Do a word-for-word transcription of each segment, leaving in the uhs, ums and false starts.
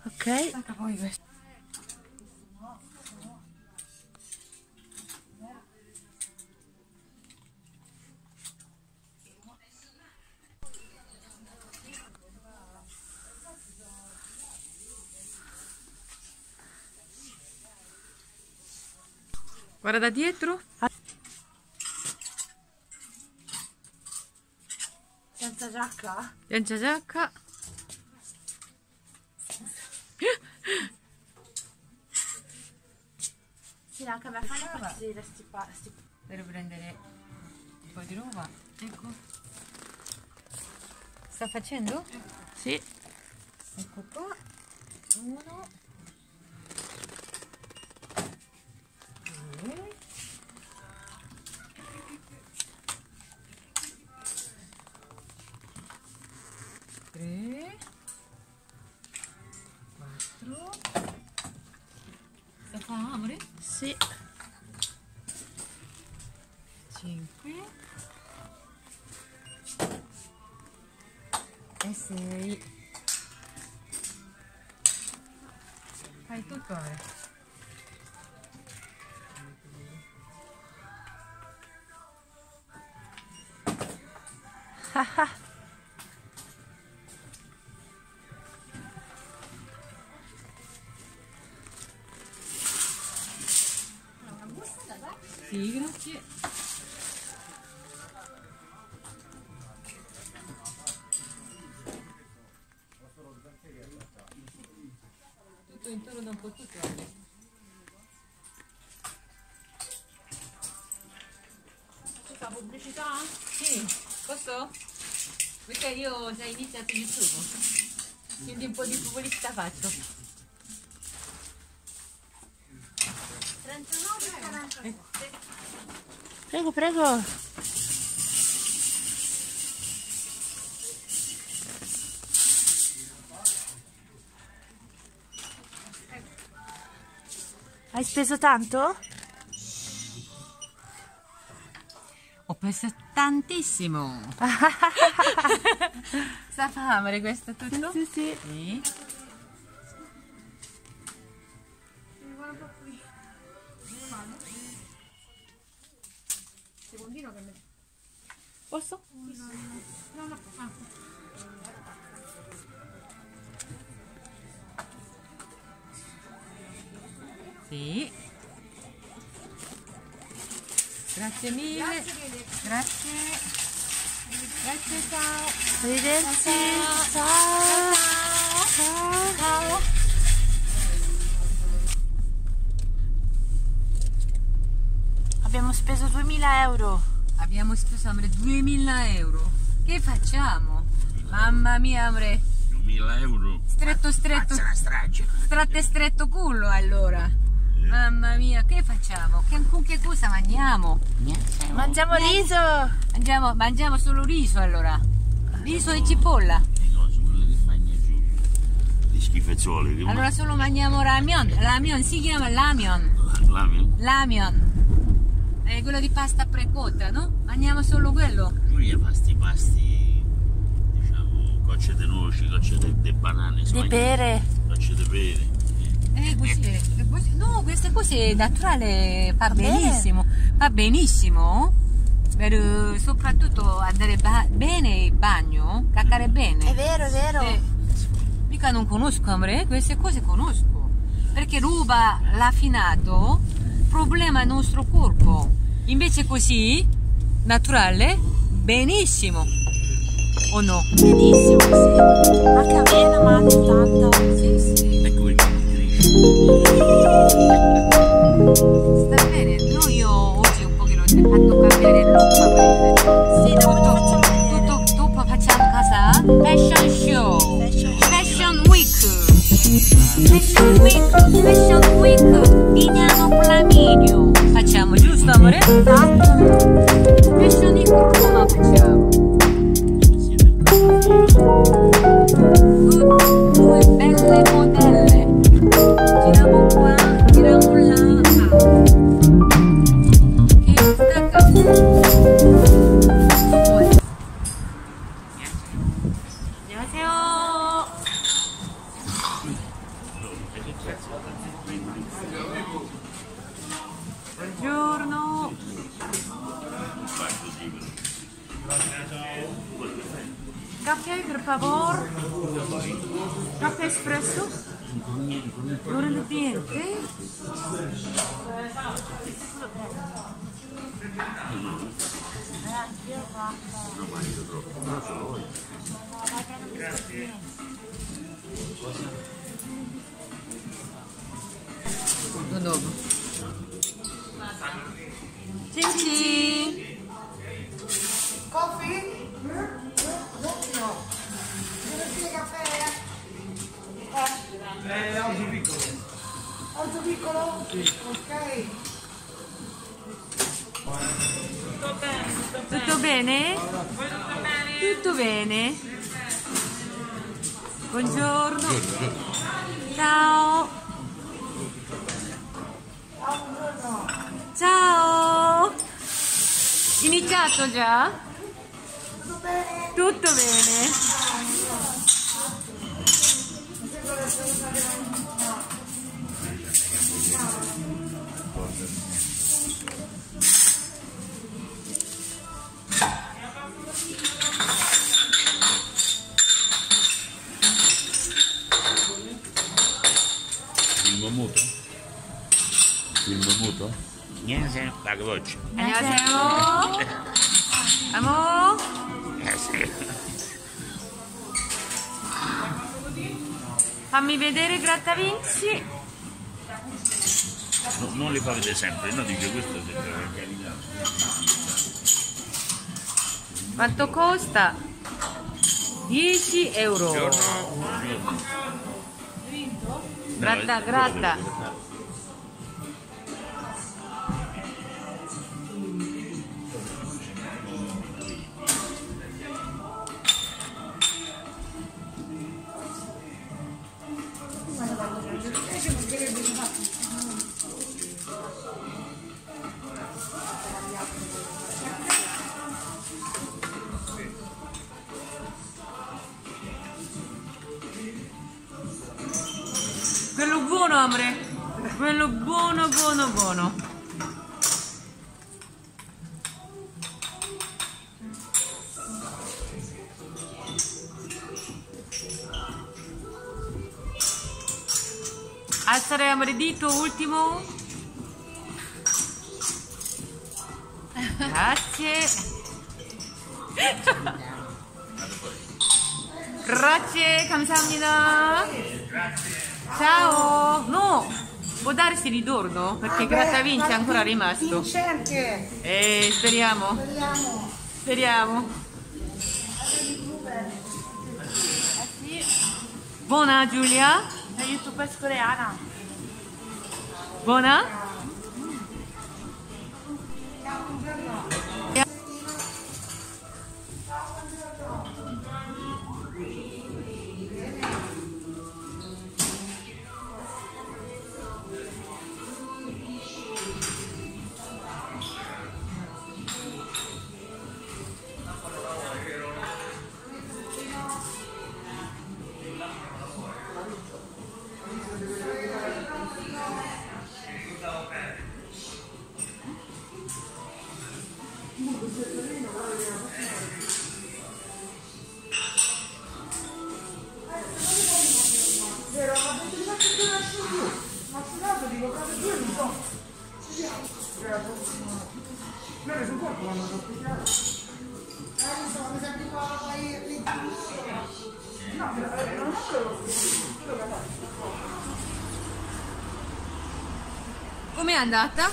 Ok. Poi questo. Guarda da dietro. Senza giacca? Senza giacca. Sì, anche a me fanno impazzire sti pa- sti- Per prendere un po' di roba. Ecco. Sta facendo? Sì. Ecco qua. Uno. Due. Tre. Quattro. Sta fa amore? Sì. cinque e sei. Fai tutto ora. Sì, grazie. Tutto intorno da un po' tutto. Questa pubblicità? Sì, posso? Perché io ho già iniziato YouTube, quindi un po' di pubblicità faccio. trentanove. Prego, prego. Hai speso tanto? Ho perso tantissimo. Sta fame questo tutto? Sì, sì. Sì. Secondino che me... Posso? No, no, ah. Sì. Grazie mille. Grazie. Grazie. Grazie, ciao. Arrivederci. Ciao. Ciao. Ciao. Abbiamo speso duemila euro. Abbiamo speso amore duemila euro. Che facciamo? Mamma mia, amore. duemila euro. Stretto, stretto. Mazza la strage. Stretto, stretto culo allora. Mamma mia, che facciamo? Che, con che cosa mangiamo? Mangiamo riso. Mangiamo, mangiamo solo riso allora. Riso e cipolla. Le cose, quelle che fanno giù. Le schifezzole. Che Allora solo mangiamo ramion. Ramion si chiama lamion. ma... Lamion. Lamion. È quello di pasta precotta, no? Mangiamo solo quello. Giulia fa sti pasti, diciamo, cocce di noci, cocce di banane. Di pere. Cocce di pere. Eh, così, eh, così- no, queste cose naturali fa bene. benissimo. Fa benissimo. Per, eh, soprattutto andare ba- bene in bagno, caccare bene. È vero, è vero. Eh, mica non conosco, amore, queste cose conosco. Perché ruba l'affinato, problema il nostro corpo. Invece così, naturale, benissimo. O no? Benissimo, sì. Anche avena, ma anche tanta. Sì, sì. Ecco perché mi cresce. Sta bene. No, io oggi un pochino ti ho fatto cambiare il look, amore. Sì, dopo ti facciamo vedere. Tutto, dopo facciamo casa Fashion Show. Fashion Fashion Week. Fashion Week. Fashion Week. Vignano Flaminio. Facciamo, giusto amore? Esatto. Fashion Week Roma facciamo. Due belle modelle. Giriamo qua, giriamo là. E stacca. Annyeonghaseyo. favor. Caffè espresso. L'ora del cliente. Non mangio troppo, non ce lo voglio. Tutto dopo. Cici. Coffee? No. Deve caffè? Eh, oggi piccolo. Oggi piccolo? Sì. Ok. Tutto bene? Tutto bene? Buongiorno. Ciao. Ciao. Iniziato già? Tutto bene. Il muto? Il muto? Niente, la voce. 안녕하세요. Amo. Eh sì. Fammi vedere Grattavinci. No, non li fa vedere sempre, no, dice questo è sempre. Quanto costa? dieci euro. Gratta, gratta. Quello buono, amore. Quello buono, buono, buono. Alzare, amore, dito, ultimo. Grazie. Grazie, 감사합니다. Ciao! No! Può darsi ritorno? Perché Grattavinci è ancora rimasto. Vincente! Eh, speriamo. Speriamo! Speriamo. Buona Giulia? È youtuber coreana. Buona? Com'è andata?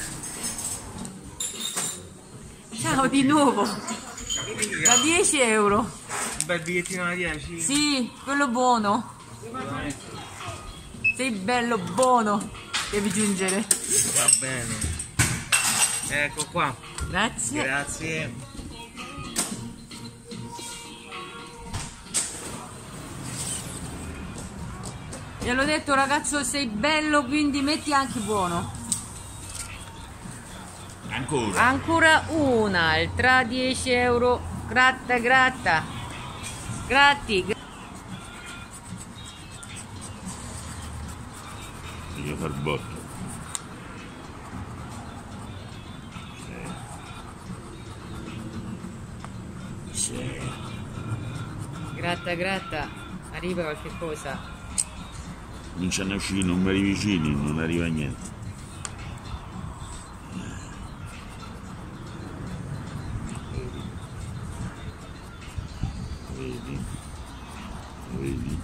Ciao di nuovo. Da dieci euro. Un bel bigliettino da dieci? Sì, quello buono. Sei bello buono. Devi giungere. Va bene. Ecco qua. Grazie. Grazie. Gliel'ho detto ragazzo, sei bello, quindi metti anche buono. Ancora. Ancora un'altra, dieci euro. Gratta, gratta. Gratti. Devo far botto. Sì. Gratta, la gratta arriva qualche cosa. Cominciano a uscire i numeri vicini, non arriva niente. Vedi? Vedi?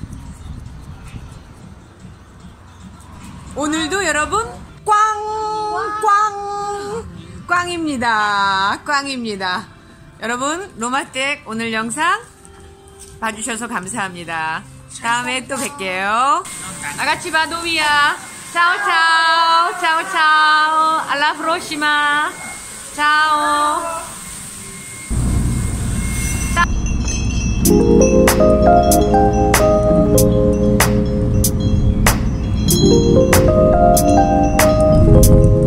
오늘도 여러분 꽝! 꽝! 꽝입니다. 꽝입니다. 여러분 로마댁 오늘 영상 봐주셔서 감사합니다. 다음에 또 뵐게요. Ragazzi vado via. Ciao ciao. Ciao ciao. Alla prossima. Ciao. Ciao.